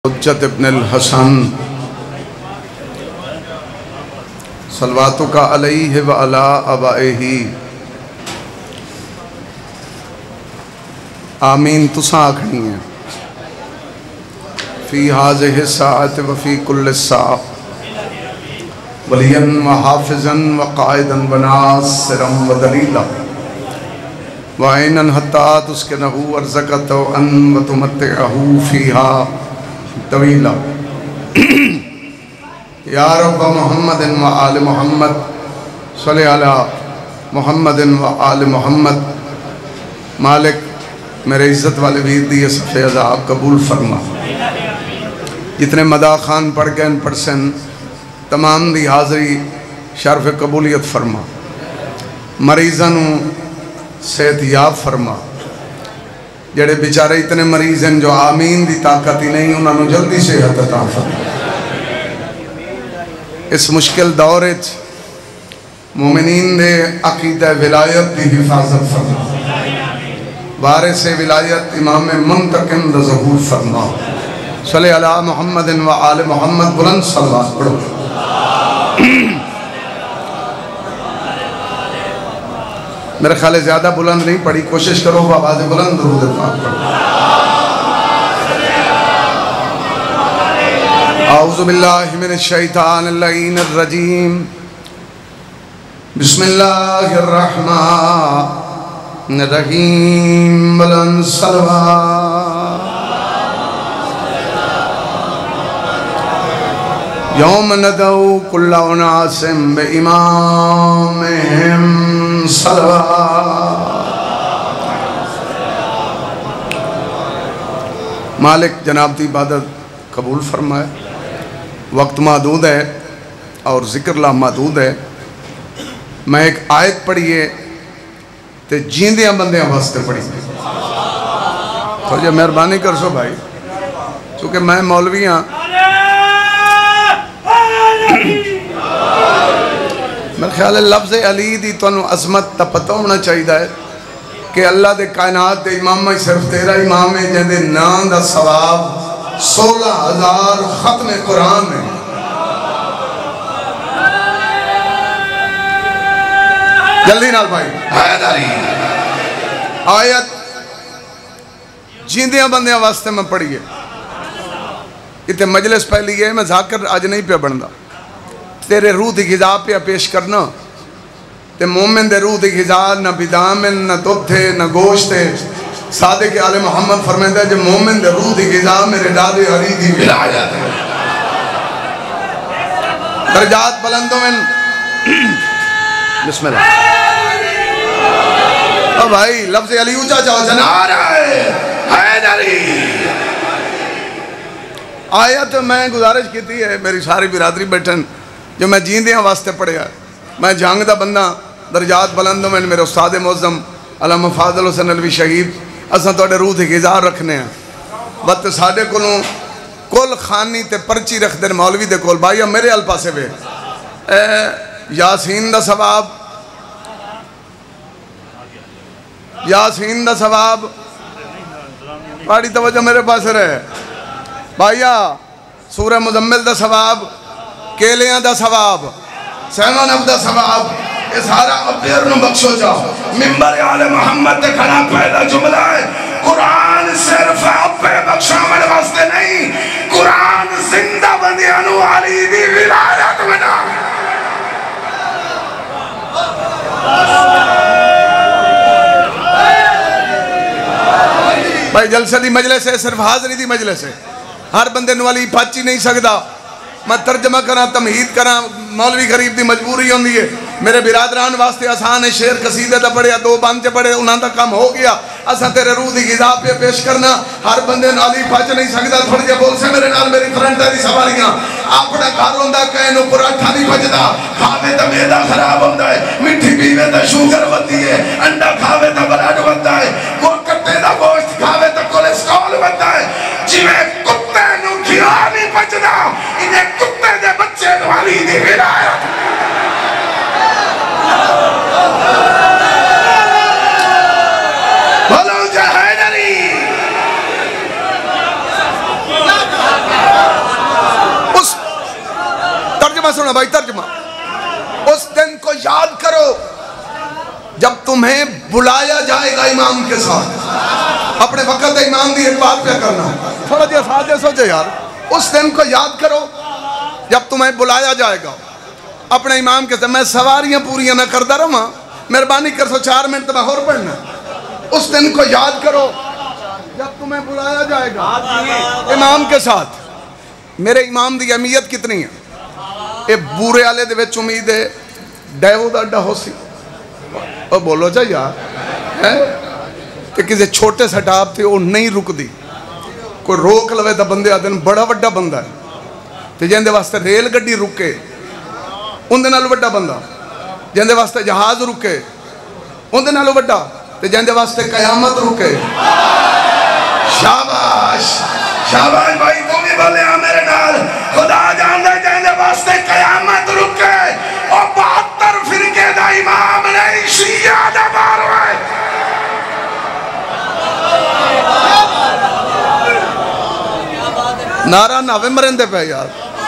حجت ابن الحسن صلواتک علیہ وعلی آبائہ آمین تساں آکھنی ہے فی ہذہ الساعۃ وفی کل الساعہ ولیاً وحافظاً وقائداً وناصراً ودلیلاً وعیناً حتی تسکنہ ارزقہ وتمتعہ فیہا طویلا یا رب محمد و آل محمد صلی علی محمد و آل محمد مالک میرے عزت والے ویر دی صفحہ عذاب قبول فرما جتنے مداح خان پڑھ گئے ان پرسن تمام دی حاضری شرف قبولیت فرما مریضاں صحت یاب فرما جڑے بیچارے اتنے مریض ہیں جو آمین دی طاقت ہی نہیں انہوں نے جلدی صحت عطا فرما اس مشکل دورے مومنین دے عقیدہ ولایت دی حفاظت فرما وارث ولایت امام منتقم دا ظہور فرما صلی علی محمد و آل محمد بلند صلوات پڑھو میرے خیال زیادہ بلند نہیں پڑھی کوشش کرو آواز بلند درود پاک پڑھو اعوذ باللہ من الشیطان اللعین الرجیم بسم اللہ الرحمن الرحیم بلند صلوات یوم ندعو کل اناس بامامہم صلوات مالک جناب دی عبادت قبول فرمائے وقت محدود ہے اور ذکر اللہ محدود ہے میں ایک آیت پڑھیے تے جیندیاں بندیاں واسطے پڑھی تھوڑی مہربانی کر سو بھائی چونکہ میں مولوی ہاں میرے خیال ہے لفظ علی دی تو انہوں عظمت تا پتہ ہونا چاہیے ہے کہ اللہ دے کائنات دے امام میں صرف تیرا امام ہے جن دے نام دا ثواب 16,000 ختم قرآن ہے جلدی نال بھائی آیت جیندیاں بندیاں واسطے میں پڑھیے اتنے مجلس پہلی ہے میں ذاکر آج نہیں پہ بڑھنا تیرے روح دی غذا پہ پیش کرنا تے مومن دے روح دی غذا نہ بدامن نہ دودھ تھے نہ گوشت تھے صادق آل محمد فرمائندہ ہے جو مومن دے روح دی غذا میرے دادے علی دی ولایت ہے درجات بلندوں میں بسم اللہ او بھائی لفظ علی اونچا چاہو نعرہ حیدری آیت میں گزارش کی تھی ہے میری ساری برادری بیٹھن جو میں جیندیاں واسطے پڑھیا میں جھانگ دا بندہ درجات بلندوں میں میرے استاد معظم علامہ فاضل حسین علوی شہید اساں توڑے روح دی غذا رکھنے ہیں وقت ساڑھے کلوں کل خانی تے پرچی رکھ دے مولوی دے کول بھائی میرے الپاسے بے یاسین دا ثواب یاسین دا ثواب بڑی توجہ میرے پاس رہے بھائیا سورہ مزمل دا ثواب کیلیاں دا ثواب سیمہ نب دا ثواب اس سارا ابیر نو بخشو جاؤ ممبر آل محمد دے کھڑا پہلا جملہ ہے قرآن صرف ابے بخشا میں واسطے نہیں قرآن زندہ بندیانو علی دی ولایت بنا بھائی جلسہ دی مجلس ہے صرف حاضری دی مجلس ہے ہر بندے نوالی پھاچی نہیں سکتا میں ترجمہ کرا تمہید کرا مولوی غریب دی مجبوری ہوندی ہے میرے برادران واسطے آسان ہے شعر قصیدے دا پڑھیا دو بانچے پڑھے انہاں دا کام ہو گیا اساں تیرے روح دی غذا پہ پیش کرنا ہر بندے نالی پھاچ نہیں سکتا تھوڑی جے بول سے میرے نال میری فرنٹا دی سواریاں اپنا گھر ہوندا کہنو پراٹھا نہیں بچدا کھاوے تے میدا خراب ہوندا ہے مٹھی پیوے تے شوگر ودی ہے انڈا کھاوے تے بلڈ وددا ہے کٹے دا گوشت کھاوے تے کولیسٹرول وددا ہے جویں کتے نو گھیا نہیں بچدا انہیں کتے دے بچے نو علی دی ولایت بولو جہیدری ترجمہ سنو بھائی ترجمہ. اس دن کو یاد کرو جب تمہیں بلایا جائے گا امام کے ساتھ. اپنے وقت امام دی ایک بات پہ کرنا تھوڑا جی ساتھ دے سوچے یار. اس دن کو یاد کرو جب تمہیں بلایا جائے گا اپنے امام کے ساتھ. میں سواریاں پوریاں نہ کرتا رہا, مہربانی کر سو 4 منٹ تو میں اور پڑھنا. اس دن کو یاد کرو جب تمہیں بلایا جائے گا امام کے ساتھ. میرے امام دی اہمیت کتنی ہے. اے بورے والے دے وچ امید ہے ڈیو دا اڈا ہو سی. اور بولو جا یار کہ کسی چھوٹے سٹاپ تھے وہ نہیں رک دی. کوئی روک لوے تا بندے آدھے بڑا وڈا بندہ ہے تے جن دے واسطے ریل گڈی رکے ان دے نالو وڈا بندہ, جن دے واسطے جہاز رکے ان دے نالو وڈا, تے جن دے واسطے قیامت رکے. شاباش شاباش بھائی تم بھی بولے ہاں میرے نال. خدا جان دے جن دے واسطے قیامت رکے اور 72 فرقے دا امام نہیں شیعہ دا بارو ہے. نعرہ ناوے مرندے پہ یار.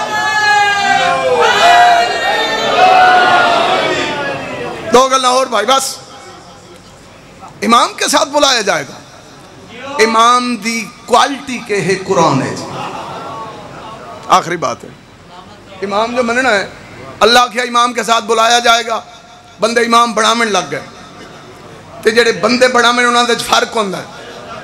دو گلنا اور بھائی بس. امام کے ساتھ بلایا جائے گا. امام دی کوالٹی کے ہے قرآن ہے. آخری بات ہے امام جو مننا ہے اللہ کیا امام کے ساتھ بلایا جائے گا. بندے امام بڑھامن لگ گئے تے جڑے بندے بڑھامن انہاں دے فرق ہوندہ ہے.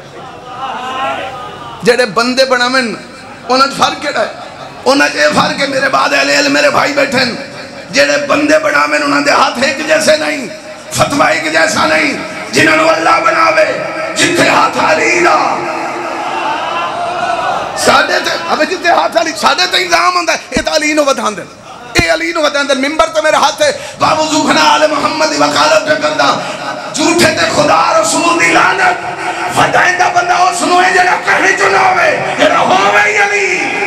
جڑے بندے بڑھامن انہاں دے فرق کیڑا ہے. انہاں دے فرق ہے میرے بعد اہل علم میرے بھائی بیٹھے ہیں. جڑے بندے بڑھامن انہاں دے ہاتھ ایک جیسے نہیں, فتوہ ایک جیسا نہیں. جنہوں نے اللہ بناوے جتھے ہاتھ علی دا سادے تے ابے جتھے ہاتھ علی سادے تے انظام ہوندہ ہے. اے علی نو ودھان دے اے علی نو ودھان دے. ممبر تے میرے ہاتھ ہے بابو زوخنا آل محمد وقالت پہ کردہ جھوٹے تے خدا رسول دی لعنت. ودھائندہ بندہ ہو سنوے جڑا کہیں چناوے جڑا ہووے علی.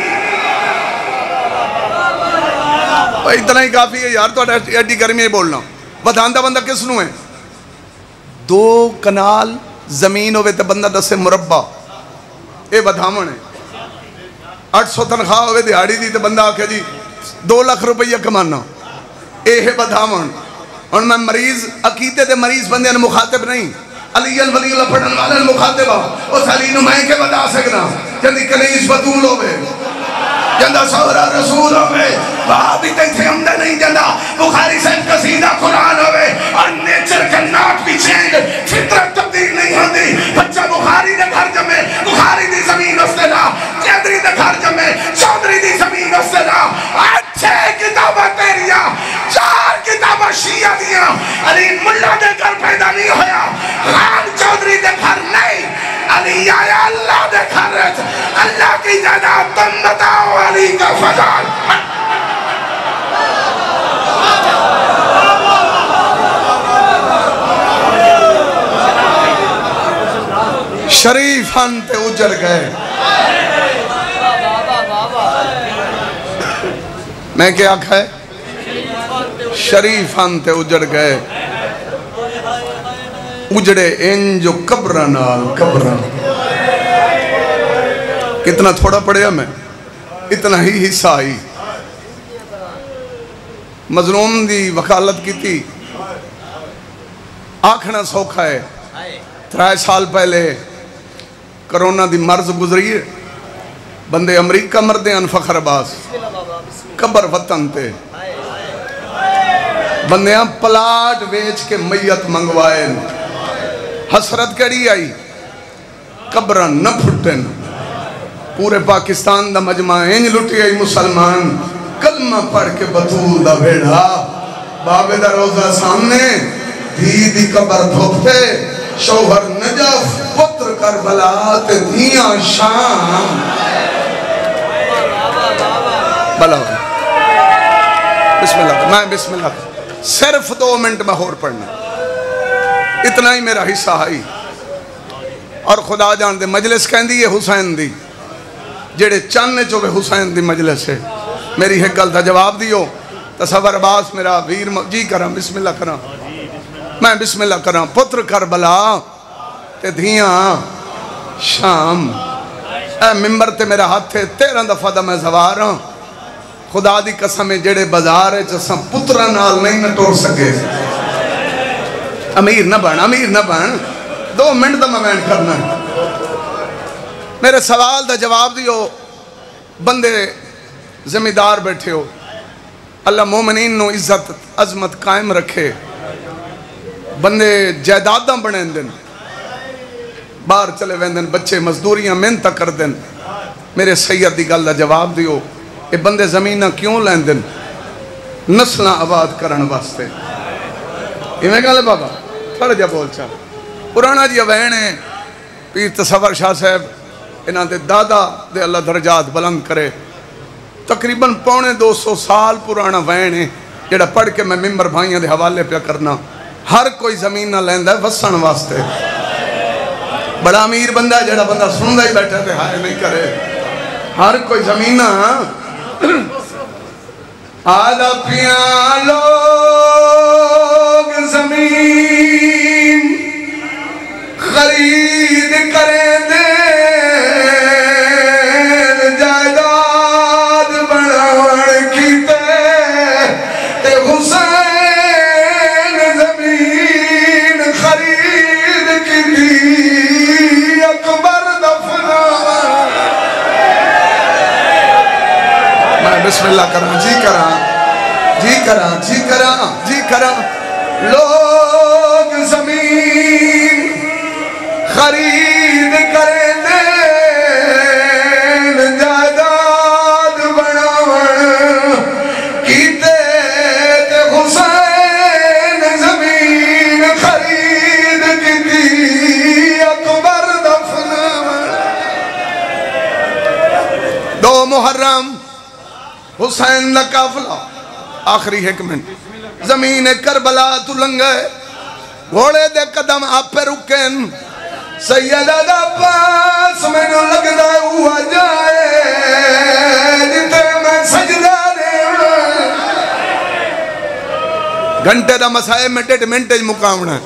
اتنا ہی کافی ہے یار تو ایڈی گرمی ہے بولنا. ودھاندہ بندہ کس نو ہے 2 کنال زمین ہوئے تے بندہ 10 مربع اے ودھامن ہے. 800 تنخواہ ہوئے دیہاڑی دی تے بندہ آکھے جی 2 لاکھ روپیہ کمانا اے ہے ودھامن. اور میں مریض عقیدے دے مریض بندے نے مخاطب نہیں. علی الولی اللہ پڑھن والے نے مخاطب ہو. اس علی نو میں کے بدا سکنا جندی کنیس بطول ہوئے جندہ سورہ رسول ہوئے وہاں بھی تیتھے ہمدہ نہیں جندہ بخاری سے قصیدہ قرآن ہوئے اور نیچر کا ناٹ بھی چینج فطرت تبدیل نہیں ہوندی. بچہ بخاری دے گھر جمیں بخاری دی زمین اس سے نا, چیدری دے گھر جمیں چودری دی زمین اس سے نا. اچھے کتابہ تیریا 4 کتابہ شیعہ دیا. علی ملہ دے گھر پیدا نہیں ہویا, خان چودری دے گھر نہیں. علی آیا اللہ دے گھر رہت. اللہ کی جگہ تم بتاؤ علی کا فضل. شریفان تے اجڑ گئے. میں کیا کہا ہے شریفان تے اجڑ گئے. اجڑے ان جو قبرنال قبرن. کتنا تھوڑا پڑھیا میں اتنا ہی حصہ آئی. مظلوم دی وکالت کی تھی. آنکھنا سوکھا ہے. 3 سال پہلے کرونا دی مرض گزری ہے. بندے امریکہ مردے ان فخر عباس قبر وطن تے بندیاں پلاٹ ویچ کے میت منگوائے. حسرت کڑی آئی قبرن نہ پھٹن. پورے پاکستان دا مجمع انج لٹی آئی مسلمان کلمہ پڑھ کے بطول دا بھیڑا. بابے دا روزہ سامنے دھی دی قبر دھوپتے شوہر نجف پتر کربلا تے دھیاں شام. بلا بسم اللہ میں بسم اللہ صرف 2 منٹ میں اور پڑھنا. اتنا ہی میرا حصہ آئی. اور خدا جان دے مجلس کہندی ہے حسین دی جڑے چانے چوبے حسین دی مجلس ہے. میری ایک گل دا جواب دیو. تصور عباس میرا ویر جی کرام بسم اللہ کرام میں بسم اللہ کرام. پتر کربلا تے دھیاں شام. اے ممبر تے میرا ہاتھ ہے 13 دفعہ دا میں زوار ہوں. خدا دی قسم ہے جڑے بازار ہے جساں پترہ نال نہیں نہ ٹور سکے امیر نہ بن 2 منٹ دا میں کرنا ہے میرے سوال دا جواب دیو بندے زمیندار بیٹھے ہو اللہ مومنین نو عزت عظمت قائم رکھے بندے جائیداداں بنے دن باہر چلے ویندن بچے مزدوریاں محنت کر دن میرے سید دی گل دا جواب دیو اے بندے زمینہ کیوں لیندن نسلہ آباد کرن واسطے یہ میں کہا لے بابا تھوڑا جا بول چاہ پرانا جی وینے پیر تصور شاہ صاحب انہاں دے دادا دے اللہ درجات بلند کرے تقریباً 250 سال پرانا وینے جڑا پڑھ کے میں ممبر بھائیاں دے حوالے پہ کرنا ہر کوئی زمین نہ لیندہ ہے وسن واسطے بڑا امیر بندہ ہے جڑا بندہ سندہ ہی بیٹھے تھے ہائے نہیں کرے ہر کوئی زمین آدھا پیاں لوگ زمین خرید کریں دے جائیداد بناون کیتے تے حسین زمین خرید کی اکبر دفنا میں بسم اللہ کروں جی کراں لوگ زمین خرید کریں دین جائیداد بناون کیتے تے حسین زمین خرید کی اکبر دفناون 2 محرم حسین دا قافلہ آخری حکمت زمین کربلا تو لنگے گھوڑے دے قدم آپ پہ رکن سیدہ دا پاس میں نو لگ دا ہوا جائے جتے میں سجدہ دے گھنٹے دا مسائے میں 1.5 منٹ مقامنا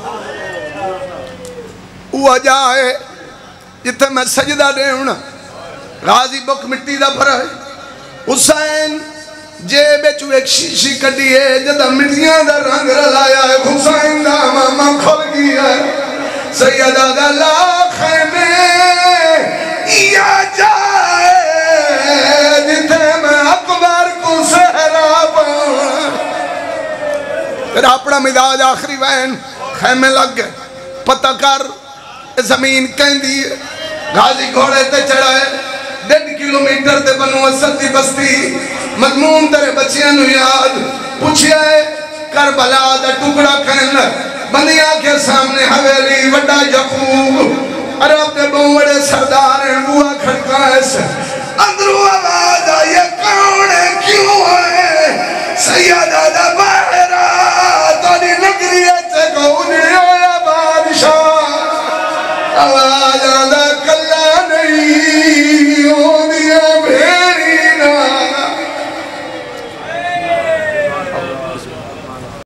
ہوا جائے جتے میں سجدہ دے غازی بک مٹی دا بھرا ہے حسین جیب چو ایک شیشی کٹی ہے جدہ مٹیاں دا رنگ رلایا ہے حسین دا ماما کھل گیا ہے سیدہ دا لاکھے میں یا جائے جتے میں اکبر کو سہرا پاؤں پھر اپنا مداج آخری وین خیمے لگ گئے پتہ کر زمین کہیں دی غازی گھوڑے تے چڑھائے 1.5 کلومیٹر تے بنو اسد دی بستی مضمون تیرے بچیاں نو یاد پوچھیا ہے کربلا دا ٹکڑا کہن بندیاں کے سامنے حویلی وڈا یعقوب عرب دے بہت بڑے سردار ہیں بوا کھڑکا ہے